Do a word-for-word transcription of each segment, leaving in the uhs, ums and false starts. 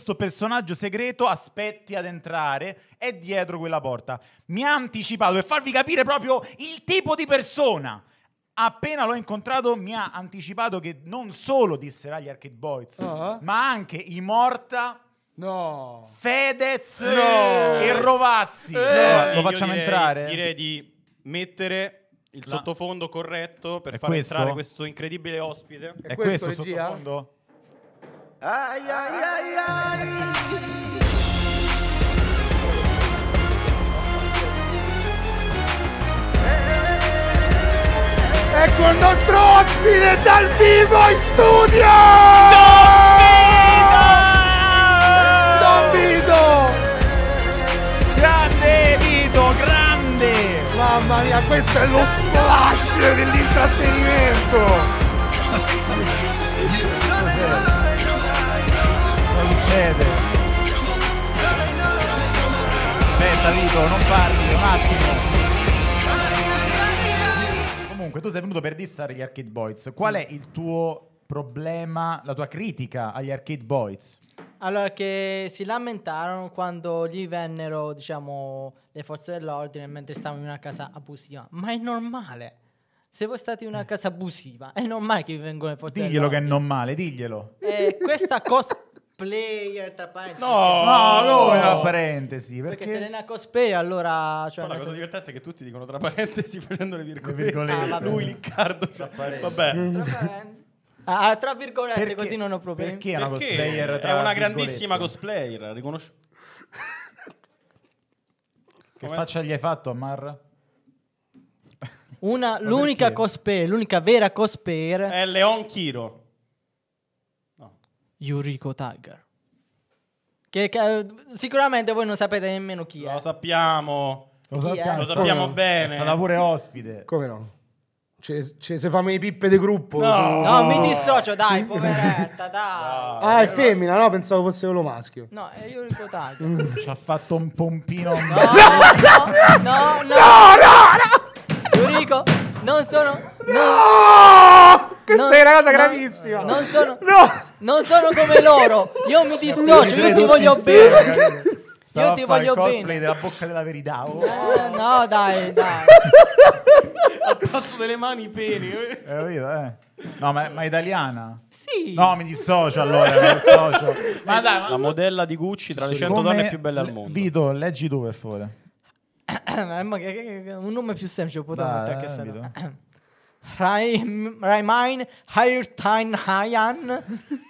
questo personaggio segreto, aspetti ad entrare, è dietro quella porta. Mi ha anticipato per farvi capire proprio il tipo di persona. Appena l'ho incontrato mi ha anticipato che non solo disserà gli Arcade Boys, uh-huh. ma anche i Morta, no. Fedez no. e Rovazzi. Eh, no, lo facciamo direi, entrare? Direi di mettere il La... sottofondo corretto per è far questo? entrare questo incredibile ospite. È, è questo, questo il sottofondo? Ai ai ai ai. Ecco il nostro ospite dal vivo in studio! Don Vito! Grande Vito, grande! Mamma mia, questo è lo splash dell'intrattenimento! Cosa succede? Aspetta Vito, non parli, un attimo. Comunque tu sei venuto per dissare gli Arcade Boys. Qual sì. è il tuo problema, la tua critica agli Arcade Boys? Allora, che si lamentarono quando gli vennero, diciamo, le forze dell'ordine mentre stavano in una casa abusiva. Ma è normale. Se voi state in una casa abusiva, è normale che vi vengono le forze diglielo dell'ordine. Diglielo che è normale, diglielo. E questa cosplayer, tra parentesi. No, no, no, tra parentesi. Perché, perché se è una cosplayer, allora... Cioè, la cosa senso... divertente è che tutti dicono tra parentesi facendo le virgolette. Le virgolette. Ah, lui, Riccardo. Cioè, vabbè. Ah, tra virgolette, perché, così non ho problemi. Perché è una cosplayer? Tra è una grandissima cosplayer, riconosci... Che Come? faccia gli hai fatto, Ammar? Una, l'unica cosplayer, l'unica vera cosplayer è Leon Kiro. No. Yuriko Tiger. Che, che sicuramente voi non sapete nemmeno chi Lo è. sappiamo. Lo sappiamo, Lo sappiamo no? bene. È stata pure ospite. Come no? Ci se famo i pippe di gruppo. No, no, no, mi dissocio, dai, poveretta, dai. Ah, è femmina, no? Pensavo fosse quello maschio. No, è Yuriko Tiger. Ci ha fatto un pompino. No, no, no, no, no, no. Yuriko, non sono... No! no! Questa non, è una cosa non, gravissima. Non sono... No! Non sono come loro. Io mi dissocio, io ti voglio bene. Io ti voglio bene. Cosplay della bocca della verità. Oh. Eh, no, dai, dai. Ha fatto delle mani i peni. Eh, capito, eh. No, ma, ma è italiana? Sì. No, mi dissocio allora, mi dissocio. Ma dai, ma... La modella di Gucci tra le cento donne più belle al mondo. Vito, leggi tu per favore. Ma che, che, che, un nome più semplice potremmo mettere che eh, sarà. Raimain Hairtain Hayan.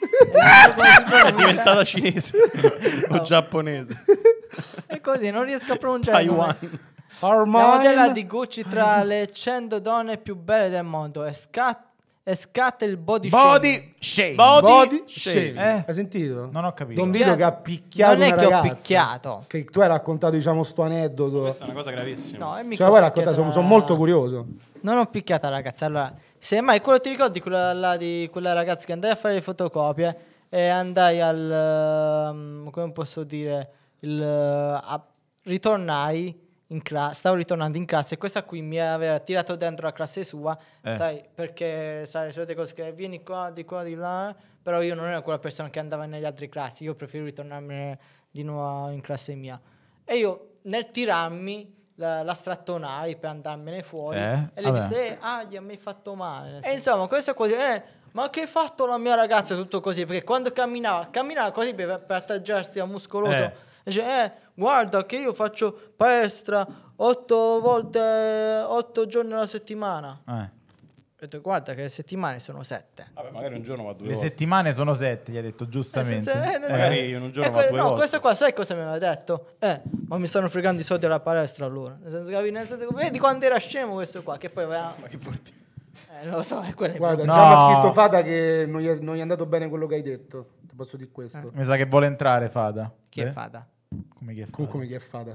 È diventata cinese o no. giapponese. E così non riesco a pronunciare. Taiwan. La modella di Gucci tra le cento donne più belle del mondo e scatta e scatta il body, body shame. Body, body shame. shame. Eh? Hai sentito? Non ho capito. Don Vito che ha picchiato non è una che ragazza. ho picchiato. Che tu hai raccontato, diciamo, sto aneddoto. Questa è una cosa gravissima. No, e cioè, poi raccontato, sono, sono molto curioso. Non ho picchiata la ragazza. Allora, se mai quello ti ricordi quella là di quella ragazza che andai a fare le fotocopie e andai al um, come posso dire il uh, a, ritornai in classe, stavo ritornando in classe e questa qui mi aveva tirato dentro la classe sua, eh. sai, perché sai le solite cose che vieni qua, di qua, di là, però io non ero quella persona che andava negli altri classi, io prefero ritornarmi di nuovo in classe mia. E io nel tirarmi la, la strattonai per andarmene fuori eh? e lei Vabbè. disse, eh, ah, gli ha mai fatto male. E insomma, questo qua, eh, ma che hai fatto la mia ragazza? Tutto così, perché quando camminava, camminava così per, per attaggiarsi a muscoloso. Eh. Dice, eh, guarda che io faccio palestra otto volte, otto giorni alla settimana. Eh. Ho detto, guarda che le settimane sono sette. Vabbè, magari un giorno va due Le volte. settimane sono sette, gli ha detto giustamente. Eh, se, se, eh, magari io un giorno eh, va que- due no, volte. questo qua, sai cosa mi aveva detto? Eh, ma mi stanno fregando i soldi alla palestra allora. Nel senso che, nel senso che vedi quando era scemo questo qua, che poi aveva... Ma che porti? Eh, lo so, è quello. Guarda, No. già mi ha scritto Fada che non gli, è, non gli è andato bene quello che hai detto. Ti posso dire questo. Mi sa che vuole entrare Fada. Chi eh? è Fada? Come chi è Fada? Com- come chi è Fada?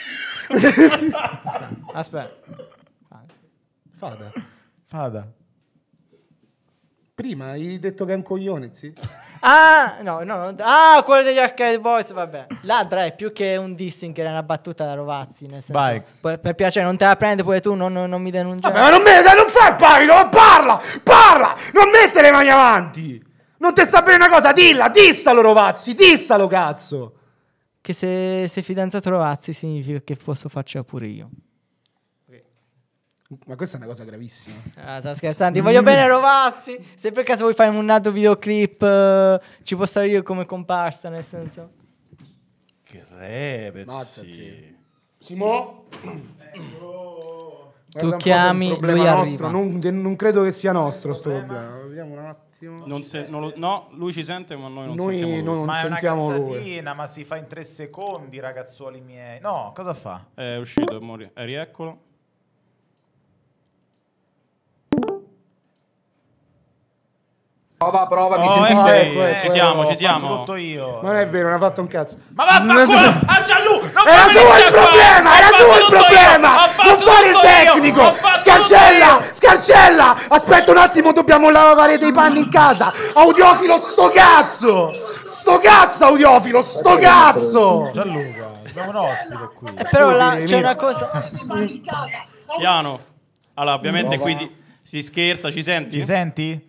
Aspetta, aspetta. Fada. Fada. Prima hai detto che è un coglione, sì? Ah, no, no, no. Ah, quello degli Arcade Boys, vabbè. L'altra è più che un dissing, che era una battuta da Rovazzi, nel senso, Vai. per, per piacere, non te la prendi pure tu, non, non, non mi denunciare. Vabbè, ma non, me, non fai il pavido, ma parla! Parla! Non mettere le mani avanti! Non ti sta bene una cosa? Dilla, dissalo Rovazzi, dissalo cazzo. Che se sei fidanzato Rovazzi significa che posso farcela pure io. Ma questa è una cosa gravissima. Ah, sta scherzando, ti voglio bene Rovazzi. Se per caso vuoi fare un altro videoclip, eh, ci posso stare io come comparsa, nel senso. Che re, pezzi. Mazzazzi. Simo? Tu Guarda un po' se è un chiami, problema lui nostro. arriva. Non, non credo che sia nostro sto problema. Vediamo un attimo. Non se- non lo- no, lui ci sente, ma noi non Noi sentiamo lui. non Ma è una sentiamo lui. cazzatina, ma si fa in tre secondi, ragazzuoli miei. No, cosa fa? È uscito, mo ri- eh, rieccolo. Prova, prova, mi Oh, sentite? ecco, ecco, eh, ecco, ci siamo, ho ci siamo. fatto tutto io. Non è vero, non ha fatto un cazzo. Ma vaffanculo! A Gianlu! Non Era fammi suo il iniziare qua! problema, Ho era fatto suo il tutto io! problema! Ho fatto Non fare il tutto io! tecnico! Ho fatto Scarsella! tutto io! Scarsella! Aspetta un attimo, dobbiamo lavare dei panni in casa! Audiofilo, sto cazzo! Sto cazzo, Audiofilo, sto cazzo! Gianluca, abbiamo un ospite qui. Eh, però là Scusi, c'è Emilio. una cosa. Piano. Allora, ovviamente qui si, si scherza, ci senti? Ci senti?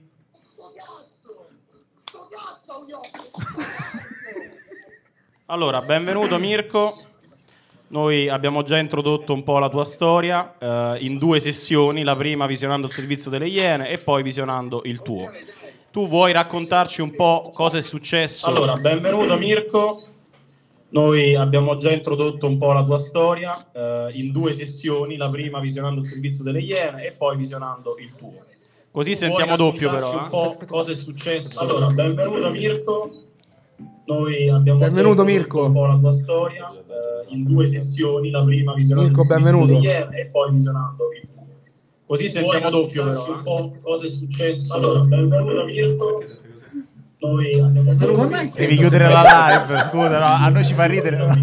Allora, benvenuto Mirko. Noi abbiamo già introdotto un po' la tua storia eh, in due sessioni, la prima visionando il servizio delle Iene e poi visionando il tuo. Tu vuoi raccontarci un po' cosa è successo? Allora, benvenuto Mirko. Noi abbiamo già introdotto un po' la tua storia eh, in due sessioni, la prima visionando il servizio delle Iene e poi visionando il tuo. Così tu sentiamo doppio però. Un po' cosa è successo? Allora, benvenuto Mirko. Noi abbiamo Benvenuto, già Mirko. un po' la tua storia eh, in due sessioni, la prima visionando Mirko, il servizio benvenuto. delle Iene e poi visionando il tuo. Così sentiamo doppio però. Un po' cosa è successo? Allora, benvenuto Mirko. Noi abbiamo già Devi chiudere la live, scusa, no, a noi ci fa ridere. No?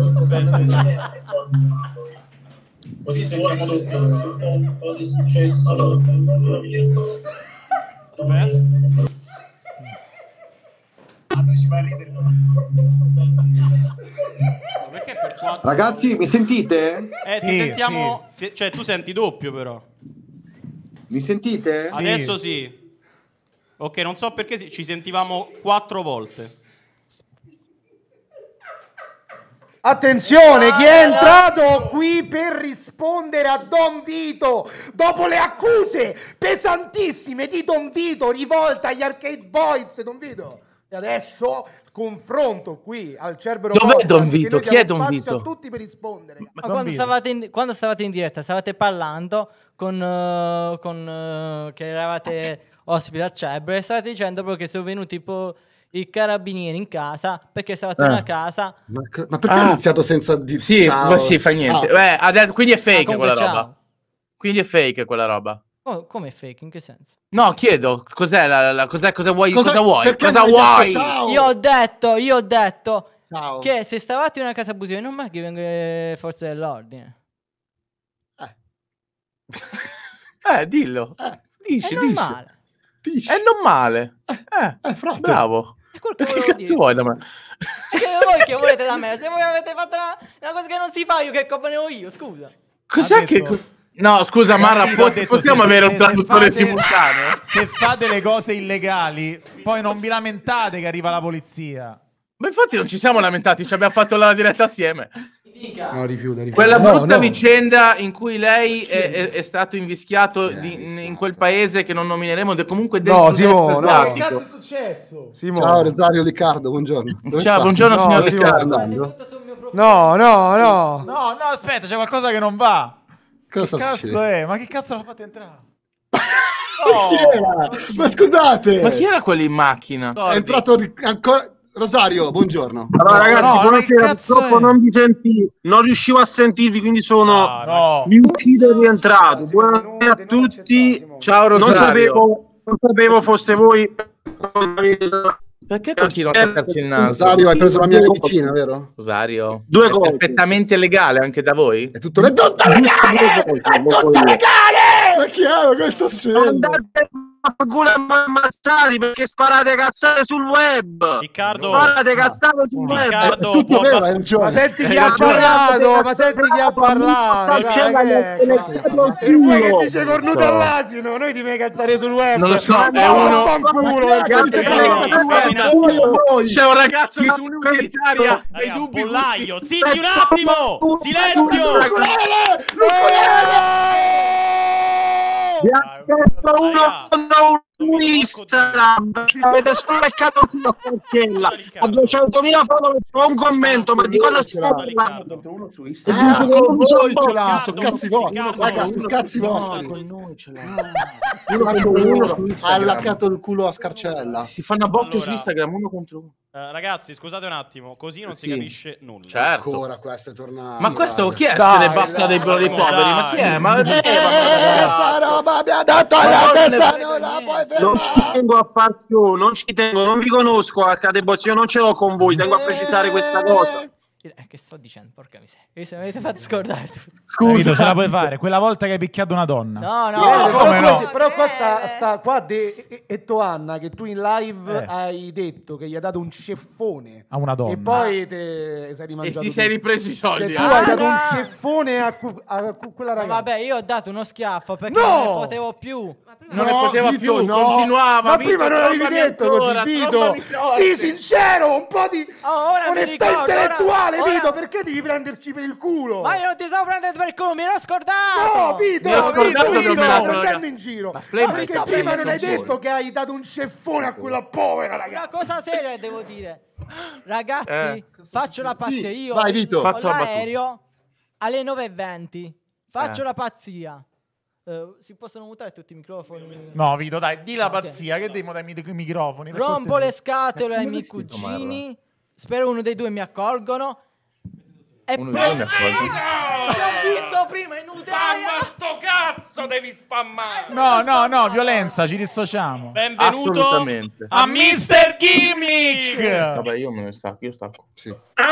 Così sentiamo doppio un po' cosa è successo. Allora, benvenuto Mirko. Aspetta. A noi ci fa ridere. Perché per quanto... Ragazzi, mi sentite? Eh, ti Sì, sentiamo... se- Cioè, tu senti doppio però. Mi sentite? Sì. Adesso sì. Ok, non so perché si- ci sentivamo quattro volte. Attenzione, chi è entrato qui per rispondere a Don Vito dopo le accuse pesantissime di Don Vito rivolte agli Arcade Boys, Don Vito. E adesso confronto qui al Cerbero Dov'è Podcast, Don che Vito? noi Chi diamo è Don spazio Vito? a tutti per rispondere. Ma Don quando Vito. stavate, in, quando stavate in diretta, stavate parlando con, eh, con eh, che eravate ospiti al Cerbero e stavate dicendo proprio che sono venuti tipo i carabinieri in casa perché stavate in Eh. una casa. Ma, ma perché Ah. ha iniziato senza dire Sì, ciao? ma sì, fa niente. Ah, Eh, adesso- quindi è fake Ah, comunque, quella ciao. roba. Quindi è fake quella roba. Oh, come fake? In che senso? No, chiedo, cos'è la, la- cos'è, cosa vuoi? Cosa, cosa- vuoi? perché Cosa non hai detto vuoi? ciao? Io ho detto, io ho detto Ciao. che se stavate in una casa abusiva non mai che vengono le forze dell'ordine. Eh, dillo. Eh, Dici, È dici. normale. dici. È normale. Eh, Eh, frate. bravo. È quello che Che volevo cazzo dire. vuoi da me? E che voi che volete da me? Se voi avete fatto una, una cosa che non si fa, io che colpa ne ho io, scusa. Cos'è Ha che... detto- co- No, scusa, Marra, Don Vito po- ha detto, possiamo se- avere se- un se traduttore fate- simultaneo? Se fate le cose illegali, poi non vi lamentate che arriva la polizia. Ma infatti non ci siamo lamentati, ci abbiamo fatto la diretta assieme. No, rifiuta, rifiuta. Quella No, brutta no. vicenda in cui lei è, è- è stato invischiato di- in quel paese che non nomineremo, de- comunque del No, sud-est Simo, no. asiatico. successo? Simo. Ciao Rosario Riccardo, buongiorno. Dove Ciao, sta? buongiorno No, signor sì, Dove sta Riccardo. andando? Tutto sul mio profilo. No, no, no. No, no, aspetta, c'è qualcosa che non va. Cosa Che sta cazzo succedendo? è? Ma che cazzo l'ha fatto entrare? Ma chi era? Ma scusate! Ma chi era quello in macchina? È entrato ri- ancora... Rosario, buongiorno. Allora, ragazzi, no, ma buonasera. che cazzo Purtroppo è? non vi senti, non riuscivo a sentirvi, quindi sono Ah, no. riuscito e rientrato. Buonasera a tutti. Ciao Non Rosario. sapevo, non sapevo foste voi. Perché continua a toccarsi il naso? Rosario, hai preso la mia medicina, vero? Rosario. Due È cose. perfettamente legale anche da voi? È tutto, è tutto legale! È tutto legale! Ma chi è? Ma che sta succedendo? Andate culo ammazzati perché sparate cazzate sul web. Riccardo, Sparate cazzate sul web. Riccardo, Tutto può vero, abbas- hai ragione. Ma senti chi Eh, ha ragione. parlato, ma senti chi ha parlato. C'è dai, la- che- la- E voi che dice cornuto So. all'asino, noi ti devi cazzare sul web. Non lo so, Ma è uno- vaffanculo, Ma perché- che Fermi, cazzo fermi un vuoi? attimo. Voi? C'è un ragazzo su un'utilitaria dei Raga, dubbi Pollaio, gusti. zitti un attimo! Silenzio! Ukulele! L'ukulele! Vi ha detto uno Raga. con un Instagram, avete solo beccato il culo a Forchella, a duecentomila follower con un commento, ma di cosa si parla? Riccardo. Uno su Ah, Instagram. con voi ce l'ha, Riccardo, sono cazzi vostri. Riccardo, Raga, uno sono Uno cazzi su- no, vostri. con noi ce l'ha. Uno contro uno su Ha Instagram. allaccato il culo a Scarcella. Si fanno a botte su Allora. Instagram uno contro uno. Eh, ragazzi, scusate un attimo, così non si Sì. capisce nulla. Certo. Ancora questo è tornato. Ma questo chi è? Dai, Se ne basta dai, dei bro dei dai. poveri? Ma chi è? Ma Eh, sta roba mi ha dato Ma la non testa, ne non la puoi Non ci fermare. tengo a far su, non ci tengo, non vi conosco Arcade Box, io non ce l'ho con voi, tengo a precisare questa cosa. Eh, che sto dicendo, porca miseria. Mi se- mi avete fatto scordare tutto. Capito, ce la puoi fare. Quella volta che hai picchiato una donna. No, no. Eh, No, però, come no? qua- però qua sta, sta qua de, e, e tu Anna che tu in live Eh. hai detto che gli ha dato un ceffone A una donna. e poi te sei E rimangiato ti tu. sei ripreso i soldi. Cioè, tu eh? hai dato Ah, un no. ceffone a, cu- a cu- quella Ma ragazza. vabbè, io ho dato uno schiaffo perché No! non ne potevo più. Non ne No, poteva Vito, più, no. continuava. Ma Vito, prima non l'avevi trombami detto ancora, così, Vito. trombami forte. Sì, sincero, un po' di Oh, ora mi onestà ricordo, intellettuale, ora- Vito. ora- Perché devi prenderci per il culo? Ma io non ti stavo prendendo per il culo, mi ero scordato. No, Vito, Mi ero Vito, scordato Vito, che ho stai menato, prendendo raga. in giro. Ma Flame Ma mi perché sta prima non hai prendendo in detto giro. che hai dato un ceffone a quella povera Una ragazza? cosa seria devo dire. Ragazzi, Eh. faccio la pazzia. Sì, Io vai, Vito. ho Fatto la battuta. l'aereo alle nove e venti. Faccio Eh. la pazzia. Eh, si possono mutare tutti i microfoni? No, Vito, dai, di la Ok. pazzia, che devi mutarmi i mikrofoni. per Rompo cortesia. le scatole ai come miei vestito, cugini. Spero uno dei due mi accolgono. E Uno poi dei due mi accolgono. l'ho visto prima in Udaya. sto cazzo devi spammare! No, no, no, violenza, ci dissociamo. Benvenuto Assolutamente. A mister Gimmick! Vabbè, io me ne stacco, io stacco. Sì.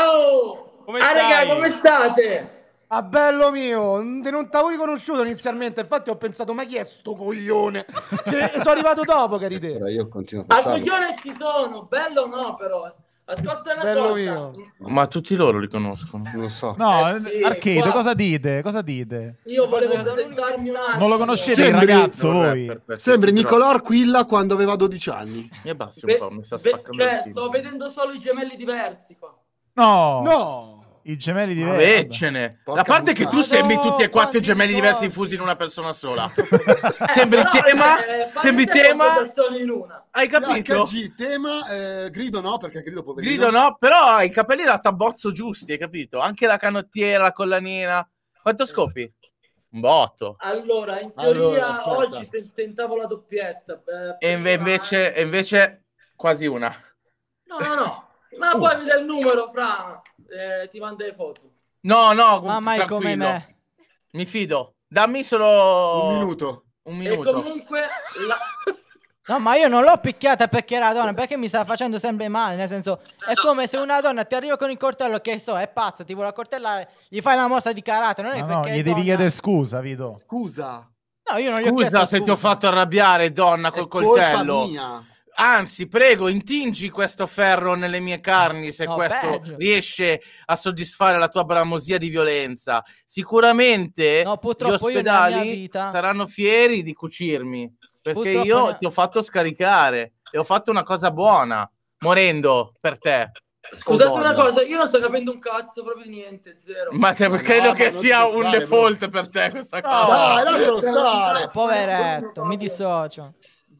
Oh! Come ah, stai? raga, come state? Ah, bello mio, n- non t'avevo riconosciuto inizialmente, infatti ho pensato, ma chi è sto coglione? Cioè, sono arrivato dopo, cari te. Allora io continuo a Al pensare. coglione ci sono, bello no però. Ascolta una Bello cosa. mio. Ma tutti loro li conoscono. Non lo so. No, Eh sì, Arcade, qua- cosa dite? Cosa dite? Io volevo Forse- presentarmi un attimo. Non lo conoscete Sembri- il ragazzo Non voi? rapper, questo, Sembri però- Nicolò Arquilla quando aveva dodici anni. Mi abbassi un Ve- po', mi sta ve- spaccando cioè, il film. sto vedendo solo i gemelli diversi qua. No. No. I gemelli Ma diversi. Veccene. Porca A parte che tu puttana. sembri tutti e quattro Quanti gemelli ricordi. diversi infusi in una persona sola. Sembri però, tema, eh, fate sembri te tema. quattro persone in una. Hai capito? H G, tema, eh, grido no, perché grido poverino. Grido no, però hai i capelli da tabbozzo giusti, hai capito? Anche la canottiera, la collanina. Quanto scopi? Un botto. Allora, in Allora, teoria aspetta. oggi te- tentavo la doppietta. eh, E inve- invece, e invece quasi una. No, no, no. Ma poi mi dai il numero, fra. eh, ti manda le foto. No, no, Ma mai come tranquillo. me. Mi fido. Dammi solo Un minuto. Un E minuto. comunque la- No, ma io non l'ho picchiata perché era donna, perché mi sta facendo sempre male, nel senso, è come se una donna ti arriva con il coltello, che so, è pazza, ti vuole accoltellare, gli fai una mossa di karate, non è No, no, perché gli è devi donna. chiedere scusa, Vito. Scusa. No, io non gli ho chiesto Scusa se ti ho scusa. fatto arrabbiare, donna, col È colpa coltello. mia. Anzi, prego, intingi questo ferro nelle mie carni se No, questo peggio. riesce a soddisfare la tua bramosia di violenza. Sicuramente No, gli purtroppo io nella mia ospedali vita- saranno fieri di cucirmi, perché Purtroppo io ne- ti ho fatto scaricare e ho fatto una cosa buona, morendo per te. Scusate Oh, una donna. cosa, io non sto capendo un cazzo, proprio niente, zero. Ma te- Ma credo no, che ma non sia ti un preoccupare, default per te questa cosa. Dai, lascialo stare. Poveretto, mi dissocio.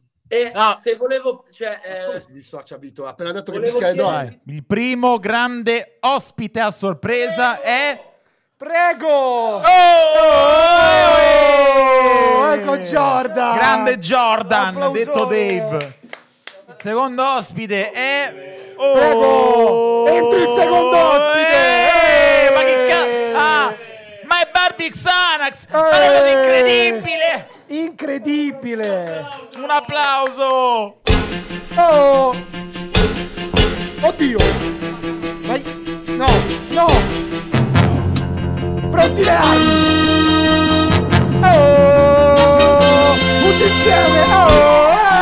E No. se volevo, cioè, Come eh, si dissocia, Vito? Ha appena detto che Volevo picchia le chiedere- donne. Vai. Il primo grande ospite a sorpresa è... Prego! Oh! Ecco Jordan! Grande Jordan, Applausone. detto Dave. Il secondo ospite è... Oh! Prego! Entri il secondo ospite! Eh, ma che cazzo? Ah! Ma è Barbie Xanax! Ma è una cosa incredibile! Incredibile! Un applauso! Oh! Oddio! Vai! No! No! Pronti le armi! Oh! Tutti insieme! Oh!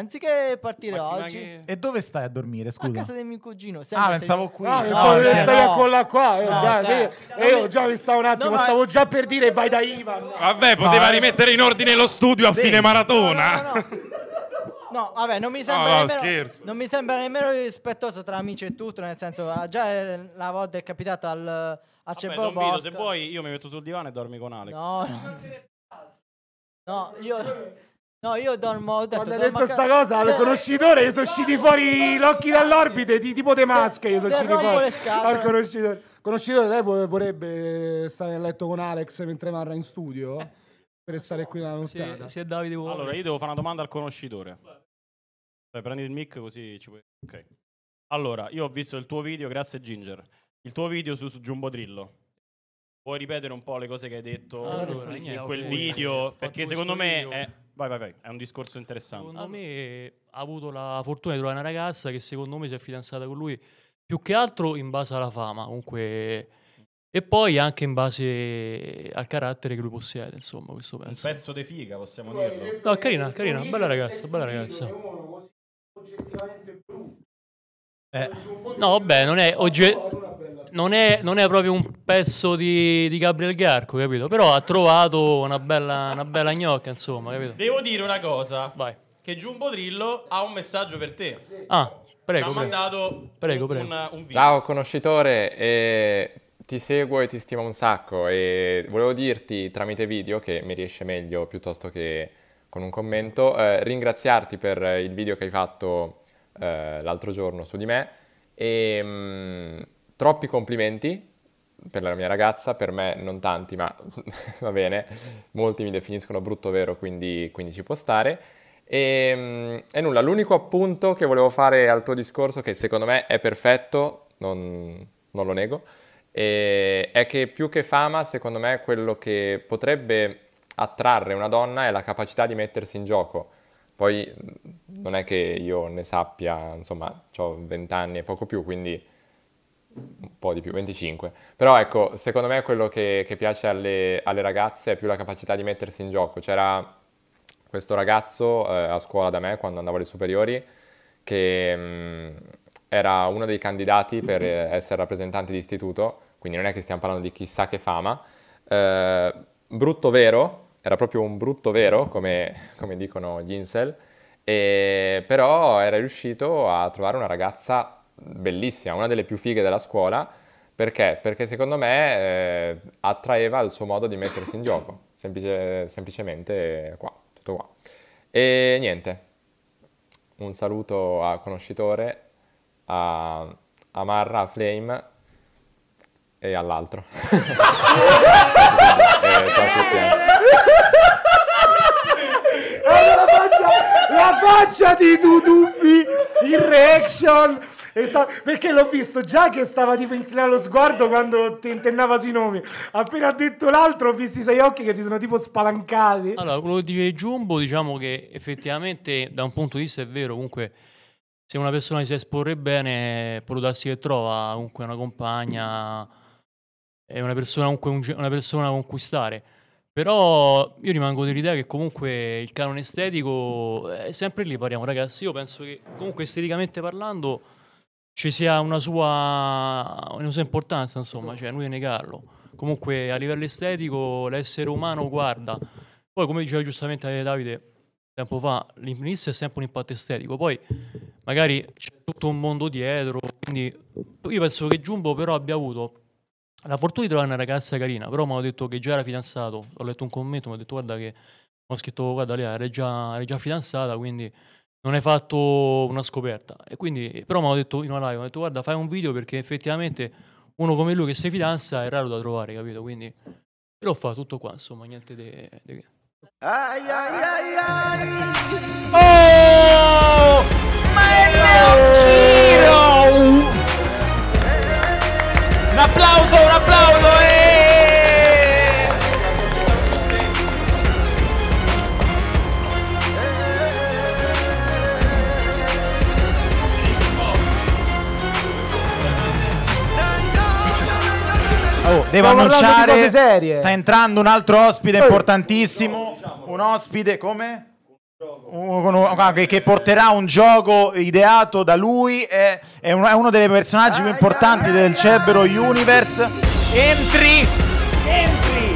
anziché partire Ma chi- ma oggi chi- E dove stai a dormire, a scusa? casa del mio cugino. Ah, sempre pensavo sei- qui. Ah, No, pensavo che eh, stai no. a colla qua. Io, No, già, stai- io, io già vi stavo un attimo, No, ma- stavo già per dire vai da Ivan. Vabbè, poteva No, eh. rimettere in ordine lo studio a Sì. fine maratona. No, no, no. No, vabbè, non mi sembra, No, no, nemmeno, scherzo. non mi sembra nemmeno rispettoso tra amici e tutto, nel senso, ah, già eh, una volta è capitato al, a Vabbè, Ceppo Don Vito, se Vodka. vuoi io mi metto sul divano e dormi con Alex. No, no. No, io, no, io dormo, ho detto, Quando hai dormo detto a sta ca- cosa al se- conoscitore gli sono usciti fuori l'occhi dall'orbite di, tipo te masche gli sono se usciti rompo fuori le scatole. al conoscitore. Conoscitore, lei vo- vorrebbe stare a letto con Alex mentre Marra in studio per stare qui la nottata. Se Davide vuole. Allora, io devo fare una domanda al conoscitore. Vai, prendi il mic così ci puoi... Ok. Allora, io ho visto il tuo video, grazie Ginger. Il tuo video su, su Jumbo Drillo. Puoi ripetere un po' le cose che hai detto Allora, in niente, quel ho video? fatto Perché questo secondo me video. è... Vai, vai, vai. È un discorso interessante. Secondo me ha avuto la fortuna di trovare una ragazza che secondo me si è fidanzata con lui più che altro in base alla fama, comunque, e poi anche in base al carattere che lui possiede, insomma, questo Un penso. pezzo di figa, possiamo dirlo. No, carina, carina, bella ragazza, bella ragazza. Eh. No, vabbè, non è, oggi non è, non è proprio un pezzo di, di Gabriel Garco, capito? Però ha trovato una bella, una bella gnocca, insomma, capito? Devo dire una cosa. Vai. Che Jumbo Drillo ha un messaggio per te. Ah, Ci prego, ha prego. mandato Prego, un, prego. un- un video. Ciao conoscitore, eh, ti seguo e ti stimo un sacco e volevo dirti tramite video, che mi riesce meglio piuttosto che con un commento, eh, ringraziarti per il video che hai fatto eh, l'altro giorno su di me e mh, troppi complimenti per la mia ragazza, per me non tanti, ma va bene, molti mi definiscono brutto vero, quindi, quindi ci può stare. E, mh, e nulla, l'unico appunto che volevo fare al tuo discorso, che secondo me è perfetto, non, non lo nego, e è che più che fama, secondo me, quello che potrebbe attrarre una donna è la capacità di mettersi in gioco. Poi mh, non è che io ne sappia, insomma, ho venti anni e poco più, quindi un po' di più, venticinque. Però ecco, secondo me quello che, che piace alle, alle ragazze è più la capacità di mettersi in gioco. C'era questo ragazzo eh, a scuola da me, quando andavo alle superiori, che mh, era uno dei candidati per eh, essere rappresentante di istituto, quindi non è che stiamo parlando di chissà che fama. Eh, brutto vero, era proprio un brutto vero, come, come dicono gli incel, e, però era riuscito a trovare una ragazza bellissima, una delle più fighe della scuola. Perché? Perché secondo me eh, attraeva il suo modo di mettersi in gioco, semplice, semplicemente qua, tutto qua. E niente, un saluto a Conoscitore, a, a Marra, a Flame e all'altro. eh, ciao a tutti. Guarda la faccia, la faccia di Dudubbi in reaction. Esa- perché l'ho visto già che stava tipo inclinando lo sguardo quando tentennava sui nomi. Appena ha detto l'altro ho visto i suoi occhi che si sono tipo spalancati. Allora, quello che dice Jumbo, diciamo che effettivamente da un punto di vista è vero, comunque se una persona si esporre bene può darsi che trova comunque una compagna, è una persona comunque un ge- una persona da conquistare. Però io rimango dell'idea che comunque il canone estetico è sempre lì, parliamo ragazzi, io penso che comunque esteticamente parlando ci sia una sua, una sua importanza, insomma, cioè non negarlo. Comunque a livello estetico l'essere umano guarda, poi come diceva giustamente Davide tempo fa, l'inizio è sempre un impatto estetico, poi magari c'è tutto un mondo dietro, quindi io penso che Jumbo però abbia avuto la fortuna di trovare una ragazza carina, però mi hanno detto che già era fidanzato, ho letto un commento, mi hanno detto guarda che, ho scritto guarda lei era già, era già fidanzata, quindi non hai fatto una scoperta. E quindi, però mi hanno detto in una live, mi hanno detto guarda fai un video perché effettivamente uno come lui che si fidanza è raro da trovare, capito? Quindi l'ho fatto tutto qua, insomma, niente di che. Ai ai ai ai. Oh! Ma è Neo Giro! Un applauso, un applauso! Eh! Oh, devo parlando di annunciare, cose serie. sta entrando un altro ospite importantissimo. Un ospite come? Uno- che, che porterà un gioco ideato da lui, è, è uno, è uno dei personaggi più importanti del Cerbero Universe. Entri, entri.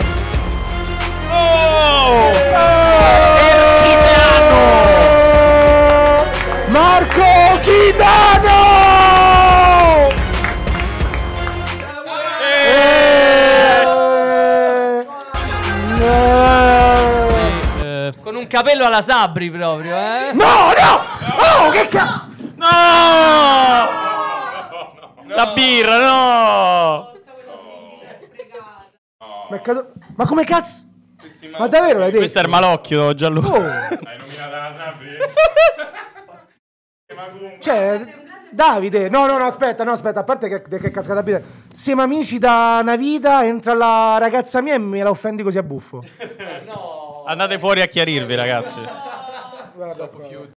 Oh, Erchitano, Marco Chitano! Con un capello alla Sabri proprio, eh? No, no! Oh, che cazzo! No! La birra, no! Ma, è caduto- ma come cazzo? Ma davvero l'hai detto? Questo è il malocchio, Gianluca. Oh. Hai nominato la Sabri? Cioè, Davide, no, no, no, aspetta, no, aspetta, a parte che, che cascata birra. Siamo amici da una vita, entra la ragazza mia e me la offendi così a buffo. Andate fuori a chiarirvi, ragazzi. Guarda,